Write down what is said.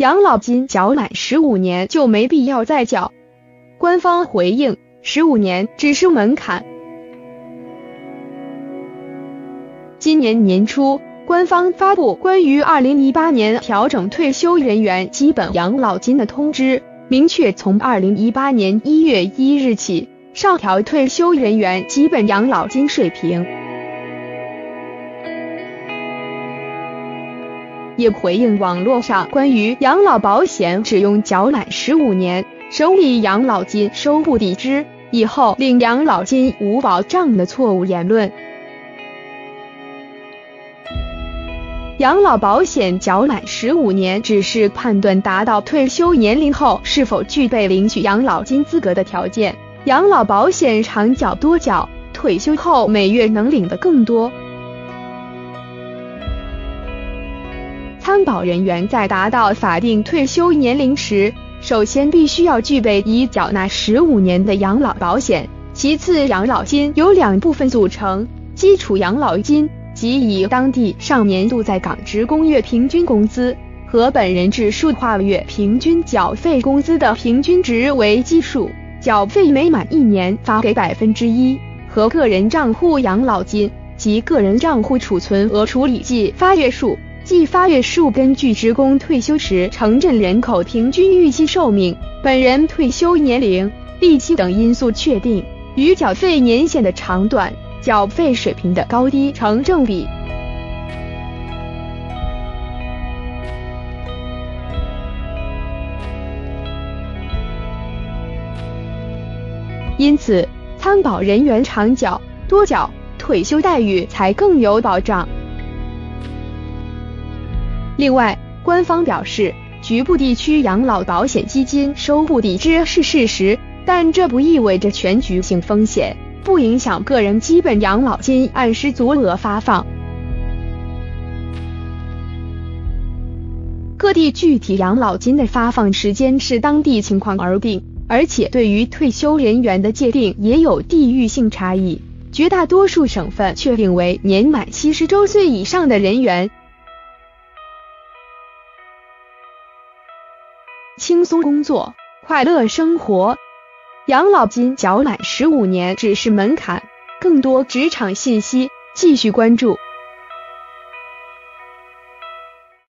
养老金缴满15年就没必要再缴。官方回应，15年只是门槛。今年年初，官方发布关于2018年调整退休人员基本养老金的通知，明确从2018年1月1日起上调退休人员基本养老金水平。也回应网络上关于养老保险只用缴满15年，手里养老金收不抵支，以后领养老金无保障的错误言论。养老保险缴满15年只是判断达到退休年龄后是否具备领取养老金资格的条件，养老保险长缴多缴，退休后每月能领的更多。参保人员在达到法定退休年龄时，首先必须要具备已缴纳15年的养老保险，其次养老金由2部分组成，基础养老金即以当地上年度在岗职工月平均工资和本人指数化月平均缴费工资的平均值为基数，缴费每满1年发给1%，和个人账户养老金及个人账户储存额处理计发月数。计发月数根据职工退休时城镇人口平均预期寿命、本人退休年龄、利息等因素确定，与缴费年限的长短、缴费水平的高低成正比。因此，参保人员长缴、多缴，退休待遇才更有保障。另外，官方表示，局部地区养老保险基金收不抵支是事实，但这不意味着全局性风险，不影响个人基本养老金按时足额发放。各地具体养老金的发放时间是当地情况而定，而且对于退休人员的界定也有地域性差异，绝大多数省份确定为年满70周岁以上的人员。轻松工作，快乐生活。养老金缴满15年只是门槛，更多职场信息，继续关注。